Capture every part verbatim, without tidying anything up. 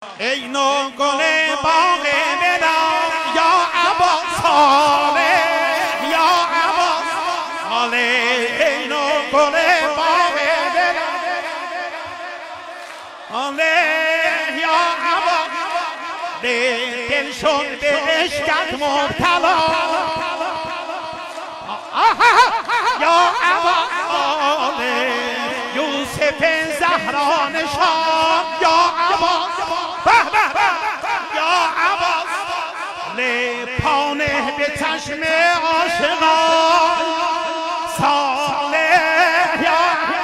ای نو گل باغ وداع یا عباس حاله یا عباس حاله ای نو گل باغ وداع حاله یا عباس دل شد به عشقت مبتلا یا عباس حاله یوسف زهرا نشان یا عباس یا عباس لپانه به چشم عاشقان صالح یا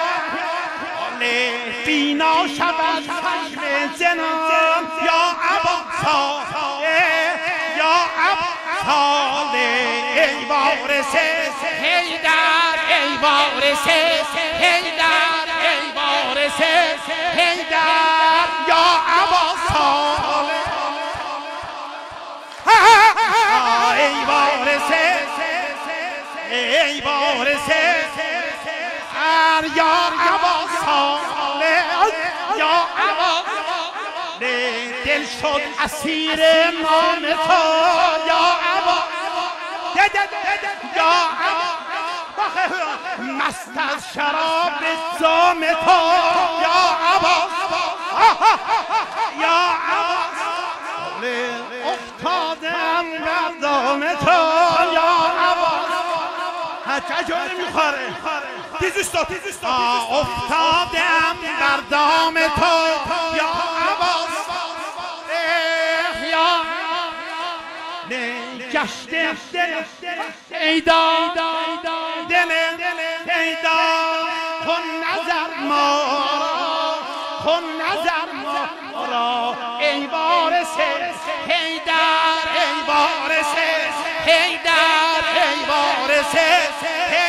لفینا شود چشم جنان یا عباس یا عباس ای وارث حیدر ای وارث حیدر ای وارث حیدر یا عباس ای وارث ای وارث یا عباس یا عباس دل شد اسیر نام تو یا عباس یا عباس مست از شراب جام تو یا عباس یا عباس افتادم بر دام تو یا عباس هچه جا نمیخواره تیزوستا تیزوستا افتادم بر دام تو یا عباس یا گشته ایدا دل ایدا کن نظر ما کن نظر ما را ای وارث حیدر ای وارث حیدر ای وارث